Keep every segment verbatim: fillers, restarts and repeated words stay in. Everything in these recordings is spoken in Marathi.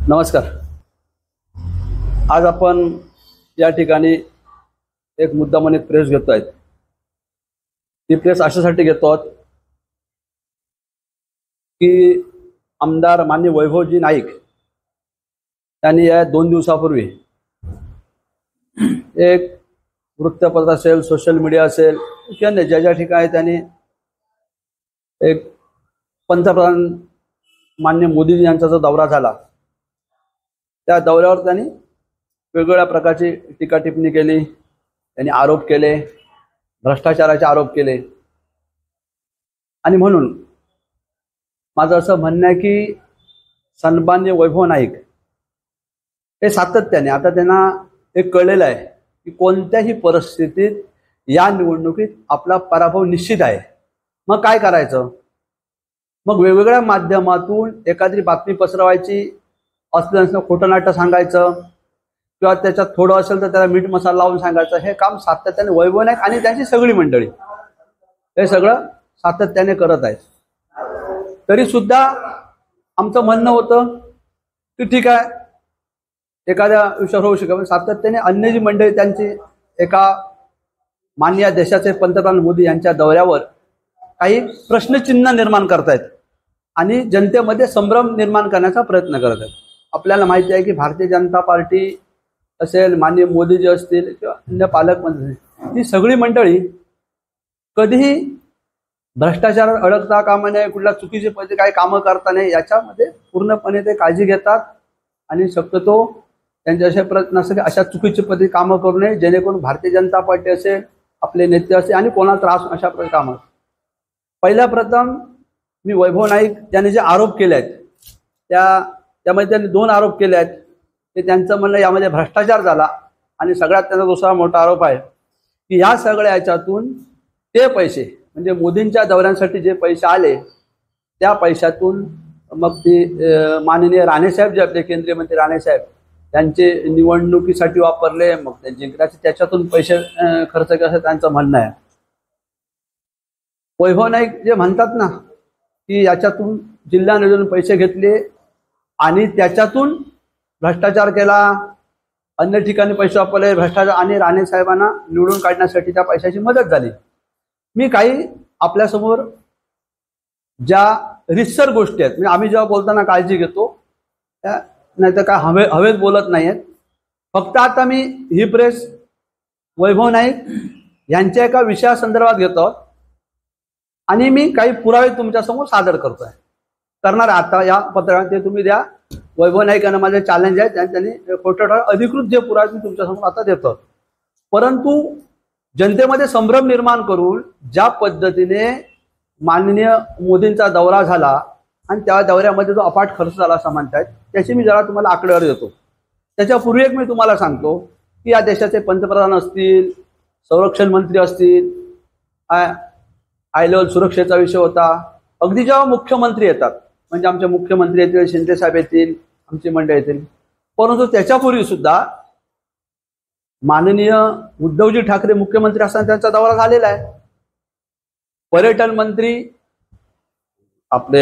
नमस्कार. आज आपण या ठिकाणी एक मुद्दा म्हणून एक प्रेस घेतो आहे. ती प्रेस अशासाठी घेतो आहोत की आमदार माननीय वैभवजी नाईक यांनी या दोन दिवसापूर्वी एक वृत्तपत्र असेल, सोशल मीडिया असेल किंवा ज्या ज्या ठिकाणी त्यांनी एक पंतप्रधान माननीय मोदीजी यांचा जो दौरा झाला त्या दौऱ्यावर त्यांनी वेगवेगळ्या प्रकारची टीका टिप्पणी केली, त्यांनी आरोप केले, भ्रष्टाचाराचे आरोप केले. आणि म्हणून माझं असं म्हणणं आहे की सन्माननीय वैभव नाईक हे सातत्याने आता त्यांना हे कळलेलं आहे की कोणत्याही परिस्थितीत या निवडणुकीत आपला पराभव निश्चित आहे. मग काय करायचं? मग वेगवेगळ्या माध्यमातून एखादी बातमी पसरवायची, असलं खोटं नाटं सांगायचं किंवा त्याच्यात थोडं असेल तर त्याला मीठ मसाला लावून सांगायचं, हे काम सातत्याने वैभव नाईक आणि त्यांची सगळी मंडळी हे सगळं सातत्याने करत आहेत. तरी सुद्धा आमचं म्हणणं होतं की ठीक आहे, एखाद्या विषयावर होऊ शकत, पण सातत्याने अन्य जी मंडळी त्यांची एका माननीय देशाचे पंतप्रधान मोदी यांच्या दौऱ्यावर काही प्रश्नचिन्ह निर्माण करतायत आणि जनतेमध्ये संभ्रम निर्माण करण्याचा प्रयत्न करत आहेत. आपल्याला माहिती आहे की भारतीय जनता पार्टी असेल, माननीय मोदीजी असतील किंवा अन्य पालकमंत्री, ही सगळी मंडळी कधीही भ्रष्टाचारात अडकता कामा नये, कुठल्या चुकीचे पद्धती काही कामं करता नाही याच्यामध्ये पूर्णपणे ते काळजी घेतात आणि शक्यतो त्यांचे असे प्रयत्न असतात की अशा चुकीची पद्धती कामं करू नये जेणेकरून भारतीय जनता पार्टी असेल, आपले नेते असेल आणि कोणाला त्रास अशा प्रकारे कामं. पहिल्या प्रथम मी वैभव नाईक यांनी जे आरोप केले आहेत त्या त्यामध्ये त्यांनी दोन आरोप केले आहेत. ते त्यांचं म्हणणं यामध्ये भ्रष्टाचार झाला आणि सगळ्यात त्यांचा दुसरा मोठा आरोप आहे की या सगळ्या याच्यातून ते पैसे म्हणजे मोदींच्या दौऱ्यांसाठी जे पैसे आले त्या पैशातून मग ते माननीय राणेसाहेब जे आपले केंद्रीय मंत्री राणेसाहेब त्यांचे निवडणुकीसाठी वापरले, मग ते जिंकण्याचे त्याच्यातून पैसे खर्च केले असं त्यांचं म्हणणं आहे. वैभव नाईक जे म्हणतात ना की याच्यातून जिल्हा निवडून पैसे घेतले आणि त्याच्यातून भ्रष्टाचार केला, अन्य ठिकाणी पैसे वापरले, भ्रष्टाचार आणि राणे साहेबांना निवडून काढण्यासाठी त्या पैशाची मदत झाली. मी काही आपल्यासमोर ज्या रितसर गोष्टी आहेत, म्हणजे आम्ही जेव्हा बोलताना काळजी घेतो त्या नाही तर काय हवे हवेत बोलत नाही आहेत. फक्त आता मी ही प्रेस वैभव नाईक यांच्या एका विषयासंदर्भात घेतो आणि मी काही पुरावे तुमच्यासमोर सादर करतोय करणार आता या पत्रात ते तुम्ही द्या. वैभव नाईक यांना माझे चॅलेंज आहे, त्यांनी खोटं अधिकृत जे पुरावे मी तुमच्यासमोर आता देतो. परंतु जनतेमध्ये संभ्रम निर्माण करून ज्या पद्धतीने माननीय मोदींचा दौरा झाला आणि त्या दौऱ्यामध्ये जो अफाट खर्च झाला असं म्हणतायत त्याची मी जरा तुम्हाला आकडेवारी देतो. त्याच्यापूर्वी एक मी तुम्हाला सांगतो की या देशाचे पंतप्रधान असतील, संरक्षण मंत्री असतील, हाय लेवल सुरक्षेचा विषय होता, अगदी जेव्हा मुख्यमंत्री येतात म्हणजे आमचे मुख्यमंत्री येतील, शिंदे साहेब येतील, आमची मंडळी येतील, परंतु त्याच्यापूर्वी सुद्धा माननीय उद्धवजी ठाकरे मुख्यमंत्री असताना त्यांचा दौरा झालेला आहे. पर्यटन मंत्री आपले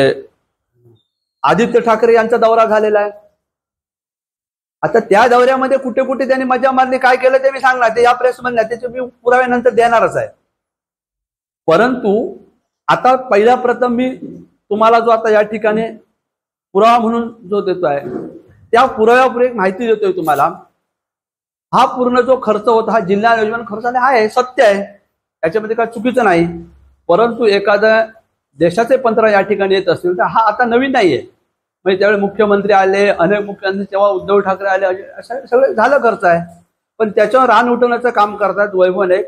आदित्य ठाकरे यांचा दौरा झालेला आहे. आता त्या दौऱ्यामध्ये कुठे कुठे त्यांनी मजा मारली, काय केलं ते मी सांगणार, ते या प्रेसमध्ये त्याचे मी पुरावे नंतर देणारच आहे. परंतु आता पहिल्या प्रथम मी तुम्हाला जो आता या ठिकाणी पुरावा म्हणून जो देतो आहे त्या पुराव्यावर एक माहिती देतोय तुम्हाला. हा पूर्ण जो खर्च होता हा जिल्हा नियोजन खर्च आहे, सत्य आहे, याच्यामध्ये काय चुकीचं नाही. परंतु एखाद्या देशाचे पंतप्रधान या ठिकाणी येत असतील तर हा आता नवीन नाहीये. म्हणजे त्यावेळी मुख्यमंत्री आले, अनेक मुख्यमंत्री, तेव्हा उद्धव ठाकरे आले, असं सगळं झालं खर्च आहे. पण त्याच्यावर रान उठवण्याचं काम करतात वैभव नाईक.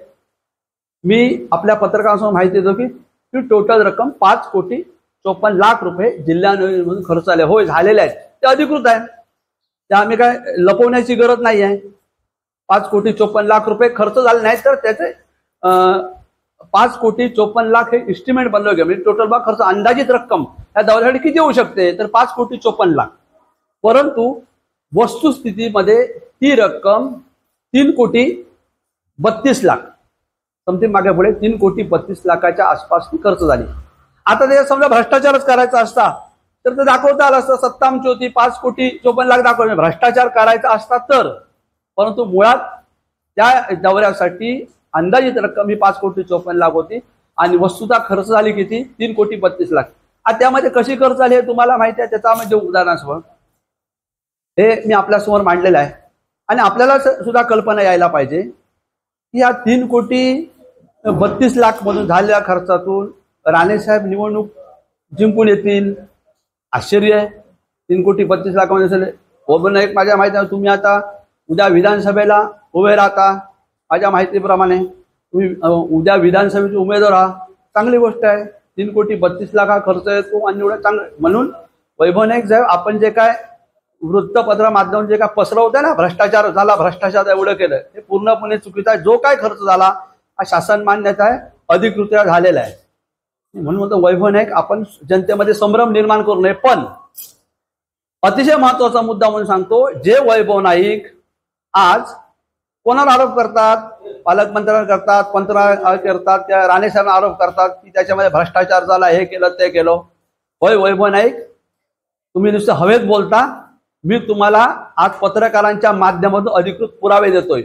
मी आपल्या पत्रकारांसमोर माहिती देतो की ती टोटल रक्कम पाच कोटी चोपन्न लाख रुपये जिल्हा नियोजन म्हणून खर्च आले. होय, झालेले आहेत, ते अधिकृत आहे, ते आम्ही काय लपवण्याची गरज नाही आहे. पाच कोटी चोपन्न लाख रुपये खर्च झाले नाही तर त्याचे पाच कोटी चोपन्न लाख हे इस्टिमेट बनवलं गेलं. म्हणजे टोटल बा खर्च अंदाजित रक्कम या दौऱ्यासाठी किती होऊ शकते तर पाच कोटी चोपन्न लाख. परंतु वस्तुस्थितीमध्ये ती रक्कम तीन कोटी बत्तीस लाख समथिंग मागे पुढे तीन कोटी बत्तीस लाखाच्या आसपास ती खर्च झाली. आता ते समजा भ्रष्टाचारच करायचा असता तर ते दाखवता आलं असतं. सत्ता आमची होती, पाच कोटी चोपन्न लाख दाखवले. भ्रष्टाचार करायचा असता तर, परंतु मुळात त्या दौऱ्यासाठी अंदाजित रक्कम ही पाच कोटी चोपन्न लाख होती आणि वस्तुतः खर्च झाली किती, तीन कोटी बत्तीस लाख. आता त्यामध्ये कशी खर्च झाली हे तुम्हाला माहिती आहे. त्याचा म्हणजे उदाहरणासमोर हे मी आपल्यासमोर मांडलेलं आहे आणि आपल्याला सुद्धा कल्पना यायला पाहिजे की या तीन कोटी बत्तीस लाख मधून झालेल्या खर्चातून राणेसाहेब निवडणूक जिंकून येतील. आश्चर्य आहे. तीन कोटी बत्तीस लाखामध्ये झाले. ओबन एक माझ्या माहिती आहे, तुम्ही आता उद्या विधानसभेला उभे राहता. माझ्या माहितीप्रमाणे तुम्ही उद्या विधानसभेचे उमेदवार आहात. चांगली गोष्ट आहे. तीन कोटी बत्तीस लाख हा खर्च येतो आणि एवढं चांगलं. म्हणून वैभव नाईक साहेब, आपण जे काय वृत्तपत्र माध्यम जे काय पसरवतंय ना, भ्रष्टाचार झाला, भ्रष्टाचार एवढं केलं, हे पूर्णपणे चुकीचं आहे. जो काय खर्च झाला हा शासन मान्यता आहे, अधिकृत्या झालेला आहे. म्हणून म्हणतो वैभव नाईक, आपण जनतेमध्ये संभ्रम निर्माण करू नये. पण अतिशय महत्वाचा मुद्दा म्हणून सांगतो, जे वैभव नाईक आज कोणावर आरोप करतात, पालकमंत्र्यांवर करतात, पंतप्रधान करतात, त्या राणेसाहेबांना आरोप करतात की त्याच्यामध्ये भ्रष्टाचार झाला, हे केलं ते केलं. होय वैभव नाईक, तुम्ही नुसतं हवेत बोलता. मी तुम्हाला आज पत्रकारांच्या माध्यमातून अधिकृत पुरावे देतोय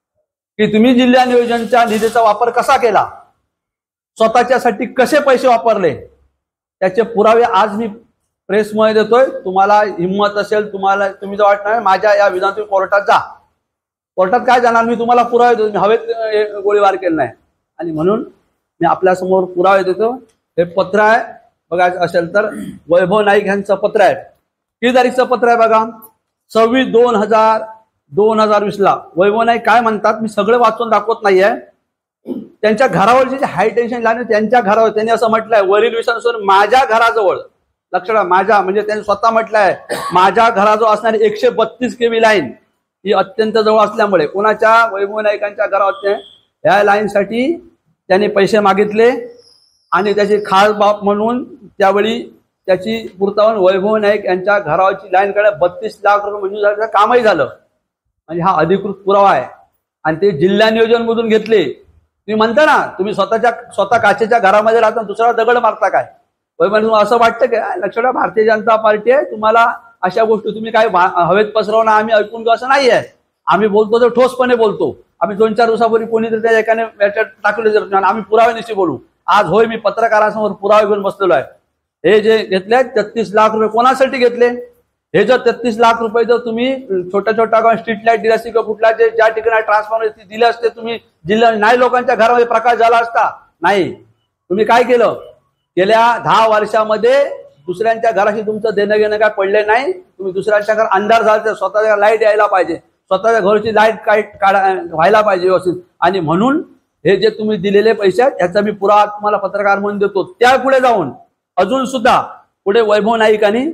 की तुम्ही जिल्हा नियोजनच्या निधीचा वापर कसा केला, स्वतःच्यासाठी कसे पैसे वापरले, त्याचे पुरावे आज मी प्रेसमुळे देतोय. तुम्हाला हिंमत असेल, तुम्हाला तुम्ही जर वाटणार माझ्या या विधानसभा कोर्टात जा. कोर्टात काय जाणार, मी तुम्हाला पुरावे देतो. मी हवेत गोळीबार केला नाही आणि म्हणून मी आपल्या समोर पुरावे देतो. हे पत्र आहे, बघायचं असेल तर वैभव नाईक यांचं पत्र आहे. किती तारीखचं पत्र आहे बघा, सव्वीस दोन हजार दोन हजार वीस ला वैभव नाईक काय म्हणतात, मी सगळं वाचून दाखवत नाहीये. त्यांच्या घरावरची जे हाय टेन्शन लाईन त्यांच्या घरावर त्यांनी असं म्हटलंय, वरील विषयानुसार माझ्या घराजवळ, लक्षात माझ्या म्हणजे त्यांनी स्वतः म्हटलंय, माझ्या घराजवळ असणारी एकशे बत्तीस केवी लाईन ही अत्यंत जवळ असल्यामुळे कोणाच्या वैभव नाईकांच्या घरावर ह्या लाईनसाठी त्यांनी पैसे मागितले आणि त्याची खास बाब म्हणून त्यावेळी त्याची पूर्तवण वैभव नाईक यांच्या घरावरची लाईन कडे बत्तीस लाख रुपये मंजूर झाल्याचं कामही झालं. म्हणजे हा अधिकृत पुरावा आहे आणि ते जिल्हा नियोजन मधून घेतले. तुम्ही म्हणता ना, तुम्ही स्वतःच्या स्वतः काचेच्या घरामध्ये राहता, दुसरा दगड मारता काय? वैभव असं वाटतं की लक्षात, भारतीय जनता पार्टी आहे, तुम्हाला अशा गोष्टी तुम्ही काय हवेत पसरवणं आम्ही ऐकून घेऊ असं नाही आहे. आम्ही बोलतो तर ठोसपणे बोलतो. आम्ही दोन चार दिवसापूर्वी कोणीतरी त्या एकाने याच्यात टाकले जर आम्ही पुराव्यानिशी बोलू. आज होय मी पत्रकारांसमोर पुरावे घेऊन बसलेलो आहे. हे जे घेतले तेहतीस लाख रुपये कोणासाठी घेतले, हे जर तेहतीस लाख रुपये जर तुम्ही छोट्या छोट्या स्ट्रीट लाईट दिल्या असती किंवा कुठल्या जे ज्या ठिकाणी ट्रान्सफॉर्मर दिले असते, तुम्ही जिल्हा नाही लोकांच्या घरामध्ये प्रकाश झाला असता. नाही, तुम्ही काय केलं, गेल्या दहा वर्षामध्ये दुसऱ्यांच्या घराशी तुमचं देणं घेणं काय पडले नाही. तुम्ही दुसऱ्यांच्या घर अंधार झाला तर स्वतःच्या लाईट यायला पाहिजे, स्वतःच्या घरची लाईट काय काढा व्हायला पाहिजे व्यवस्थित. आणि म्हणून हे जे तुम्ही दिलेले पैसे आहेत याचा मी पुरावा तुम्हाला पत्रकार म्हणून देतो. त्या पुढे जाऊन अजून सुद्धा पुढे वैभव नाईकांनी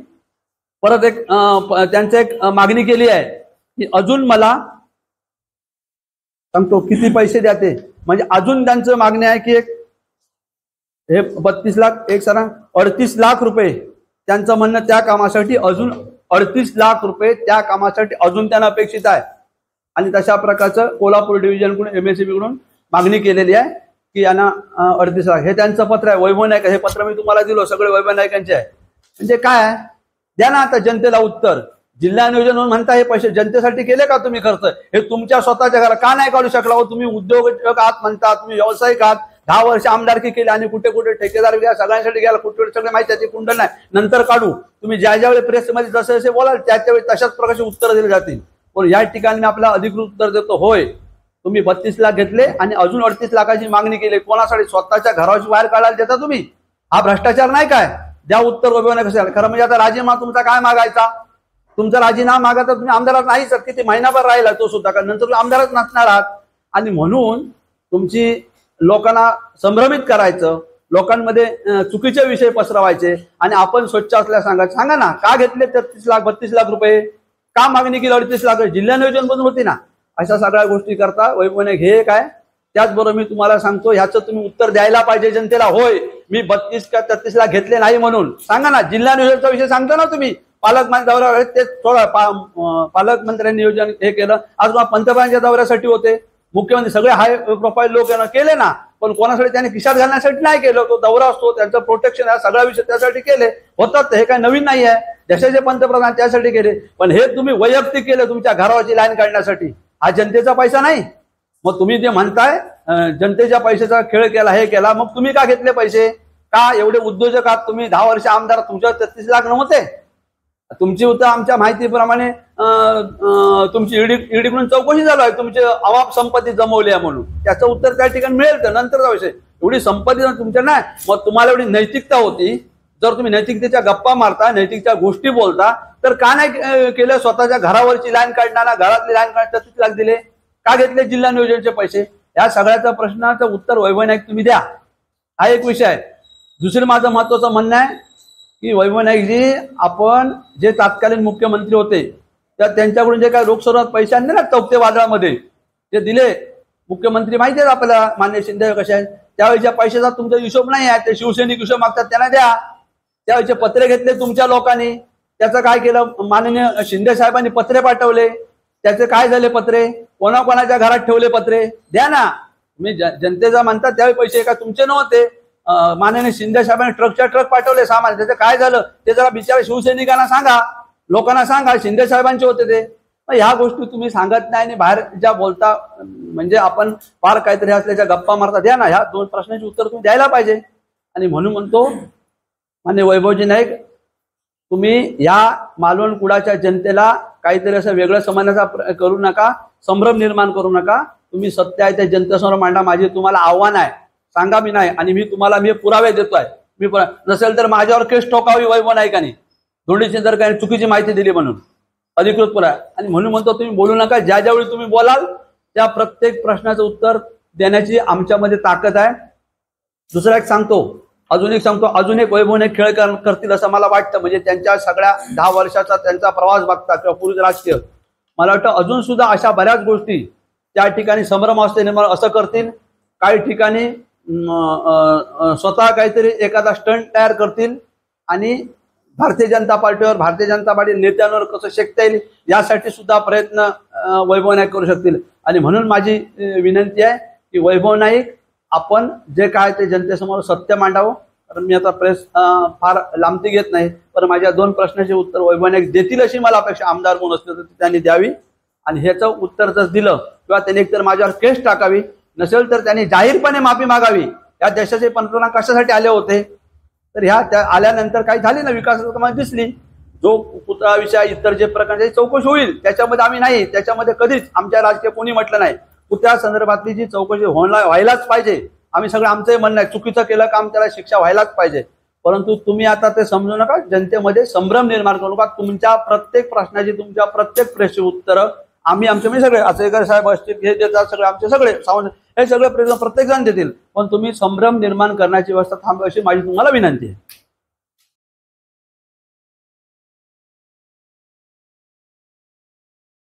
परत एक त्यांचं एक मागणी केली आहे की अजून मला सांगतो किती पैसे द्या ते. म्हणजे अजून त्यांचं मागणी आहे की एक हे बत्तीस लाख एक सरा अडतीस लाख रुपये त्यांचं म्हणणं त्या कामासाठी अजून अडतीस लाख रुपये त्या कामासाठी अजून त्यांना अपेक्षित आहे. आणि तशा प्रकारचं कोल्हापूर डिव्हिजनकडून एमएससीबी कडून मागणी केलेली आहे की यांना अडतीस लाख. हे त्यांचं पत्र आहे वैभव नाईक. हे पत्र मी तुम्हाला दिलो, सगळे वैभव नाईकांचे आहे. म्हणजे काय आहे, द्या ना आता जनतेला उत्तर. जिल्हा नियोजन म्हणून म्हणता हे पैसे जनतेसाठी केले का तुम्ही खर्च? हे तुमच्या स्वतःच्या घरा का नाही काढू शकला हो? तुम्ही उद्योग आहात म्हणता, तुम्ही व्यावसायिक आहात, दहा वर्ष आमदारकी केली आणि कुठे कुठे ठेकेदार घ्या, सगळ्यांसाठी घ्यायला कुठे कुठे सगळे माहिती त्याची कुंडल नाही, नंतर काढू. तुम्ही ज्या ज्यावेळी प्रेसमध्ये जसे जसे बोलाल त्याच्यावेळी तशाच प्रकारचे उत्तर दिले जातील. पण या ठिकाणी मी आपल्याला अधिकृत उत्तर देतो, होय तुम्ही बत्तीस लाख घेतले आणि अजून अडतीस लाखाची मागणी केली. कोणासाठी? स्वतःच्या घराची बाहेर काढायला देता तुम्ही. हा भ्रष्टाचार नाही काय? द्या उत्तर वैभव नाईक कसे. खरं म्हणजे आता राजीनामा तुमचा काय मागायचा? तुमचा राजीनामा मागायचा, तुम्ही आमदारात नाहीच, किती महिनाभर राहिला तो सुद्धा, कारण नंतर तुम्ही आमदारच नसणार आहात. आणि म्हणून तुमची लोकांना संभ्रमित करायचं, लोकांमध्ये चुकीचे विषय पसरवायचे आणि आपण स्वच्छ असल्या सांगायचं. सांगा ना, का घेतले तेहतीस लाख बत्तीस लाख रुपये? का मागणी केली अडतीस लाख? जिल्हा नियोजन मधून होती ना. अशा सगळ्या गोष्टी करता वैभव नाईक हे काय. त्याचबरोबर मी तुम्हाला सांगतो, ह्याचं तुम्ही उत्तर द्यायला पाहिजे जनतेला. होय मी बत्तीस का तेहतीस लाख घेतले नाही म्हणून सांगा ना. जिल्हा नियोजनचा विषय सांगता ना तुम्ही. पालकमंत्री दौऱ्यावर ते थोडं पालकमंत्र्यांनी नियोजन हे केलं. आज पंतप्रधानांच्या दौऱ्यासाठी होते, मुख्यमंत्री सगळे हाय प्रोफाईल लोक केले ना. पण कोणासाठी त्याने खिशात घालण्यासाठी नाही केलं. तो दौरा असतो, त्यांचं प्रोटेक्शन हा सगळा विषय त्यासाठी केले होतात. हे काय नवीन नाही आहे. देशाचे पंतप्रधान त्यासाठी केले. पण हे तुम्ही वैयक्तिक केलं तुमच्या घरावरची लाईन काढण्यासाठी. हा जनतेचा पैसा नाही. मग तुम्ही जे म्हणताय जनतेच्या पैशाचा खेळ केला, हे केला, मग तुम्ही का घेतले पैसे? का एवढे उद्योजक आहात तुम्ही? दहा वर्ष आमदार, तुमच्या तेहतीस लाख नव्हते? तुमची उत्तर आमच्या माहितीप्रमाणे तुमची ईडी ईडीकडून चौकशी चालू आहे, तुमची अवाप संपत्ती जमवली आहे म्हणून. त्याचं उत्तर त्या ठिकाणी मिळेल. तर नंतरचा विषय, एवढी संपत्ती तुमच्या नाही. मग तुम्हाला एवढी नैतिकता होती, जर तुम्ही नैतिकतेच्या गप्पा मारता, नैतिकच्या गोष्टी बोलता, तर का नाही केलं? स्वतःच्या घरावरची लाईन काढताना, घरातली लाईन काढता तीस लाख दिले, का घेतले जिल्हा नियोजनचे पैसे? या सगळ्याच्या प्रश्नाचं उत्तर वैभव नाईक तुम्ही द्या. हा एक विषय आहे. दुसरं माझं महत्वाचं म्हणणं आहे की वैभव नाईकजी, आपण जे तत्कालीन मुख्यमंत्री होते त्या त्यांच्याकडून जे काही लोकसभेत पैसे आणले ना चौकते वादळामध्ये जे दिले, मुख्यमंत्री माहिती आहे आपल्याला, मान्य शिंदे कसे आहेत, त्यावेळेच्या पैशाचा तुमचा हिशोब नाही आहे. ते शिवसैनिक हिशोब मागतात, त्यांना द्या. त्यावेळेचे पत्रे घेतले तुमच्या लोकांनी, त्याचं काय केलं? माननीय शिंदे साहेबांनी पत्रे पाठवले, त्याचे काय झाले पत्रे? कोणाकोणाच्या घरात ठेवले पत्रे? द्या ना. तुम्ही जनतेचा म्हणतात त्यावेळी पैसे का तुमचे नव्हते? माननीय शिंदे साहेबांनी ट्रकच्या ट्रक पाठवले सामान, त्याचं काय झालं ते जरा बिचारा शिवसैनिकांना सांगा, लोकांना सांगा. शिंदे साहेबांचे होते ते. ह्या गोष्टी तुम्ही सांगत नाही आणि बाहेर ज्या बोलता, म्हणजे आपण फार काहीतरी असल्याच्या गप्पा मारता. द्या ना, ह्या दोन प्रश्नांची उत्तर तुम्ही द्यायला पाहिजे. आणि म्हणून म्हणतो मान्य वैभवजी नाईक, तुम्ही या मालवण कुडाच्या जनतेला काहीतरी असं वेगळं समजण्याचा करू नका, संभ्रम निर्माण करू नका. तुम्ही सत्य आहे ते जनतेसमोर मांडा. माझे तुम्हाला आव्हान आहे, सांगा मी नाही. आणि मी तुम्हाला मी पुरावे देतोय. मी नसेल तर माझ्यावर केस ठोकावी वैभव नाईकांनी, धोंडीची जर काही चुकीची माहिती दिली म्हणून, अधिकृत पुरावा. आणि म्हणून म्हणतो तुम्ही बोलू नका. ज्या ज्यावेळी तुम्ही बोलाल त्या प्रत्येक प्रश्नाचं उत्तर देण्याची आमच्यामध्ये ताकद आहे. दुसरा एक सांगतो, अजून एक सांगतो, अजून एक वैभव नाईक खेळ करतील असं मला वाटतं. म्हणजे त्यांच्या सगळ्या दहा वर्षाचा त्यांचा प्रवास बघता किंवा पूर्वी राजकीय, मला वाटतं अजून सुद्धा अशा बऱ्याच गोष्टी त्या ठिकाणी संभ्रम असते निर्माण असं करतील. काही ठिकाणी स्वतः काहीतरी एखादा स्टंट तयार करतील आणि भारतीय जनता पार्टीवर, भारतीय जनता पार्टी नेत्यांवर कसं शेकता येईल यासाठी सुद्धा प्रयत्न वैभव नाईक करू शकतील. आणि म्हणून माझी विनंती आहे की वैभव नाईक, आपण जे काय ते जनतेसमोर सत्य मांडावं. कारण मी आता प्रेस फार लांबती घेत नाही, पण माझ्या दोन प्रश्नाचे उत्तर वैभव नाईक देतील अशी मला अपेक्षा. आमदार म्हणून असले तर त्यांनी द्यावी. आणि ह्याचं उत्तर जर दिलं किंवा त्यांनी एकतर माझ्यावर केस टाकावी, नसेल तर त्यांनी जाहीरपणे माफी मागावी. या देशाचे पंतप्रधान कशासाठी आले होते? तर ह्या त्या आल्यानंतर काही झाली ना विकासाची कामं दिसली. जो पुतळा विषय, इतर जे प्रकारची चौकशी होईल त्याच्यामध्ये आम्ही नाही, त्याच्यामध्ये कधीच आमच्या राजकीय कोणी म्हटलं नाही. पुतळ्या संदर्भातली जी चौकशी होणार व्हायलाच पाहिजे. आम्ही सगळं आमचंही म्हणणं आहे, चुकीचं केलं काम त्याला शिक्षा व्हायलाच पाहिजे. परंतु तुम्ही आता ते समजू नका, जनतेमध्ये संभ्रम निर्माण करू नका. तुमच्या प्रत्येक प्रश्नाची, तुमच्या प्रत्येक प्रश्नाची उत्तरं आम्ही आमचे म्हणजे सगळे असेकर साहेब असतील, हे देतात सगळे आमचे सगळे सावंत, हे सगळे प्रत्येक जण देतील. पण तुम्ही संभ्रम निर्माण करण्याची व्यवस्था थांबवा अशी माझी तुम्हाला विनंती आहे.